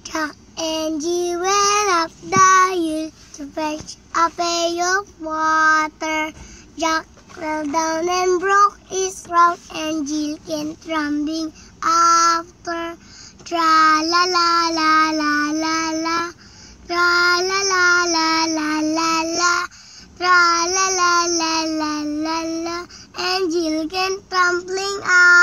Jack and Jill went up the hill to fetch a pail of water. Jack fell down and broke his rod, and Jill came trembling after. Tra la la la la la la, tra la la la la la la, tra la la la la la la, and Jill came tumbling out.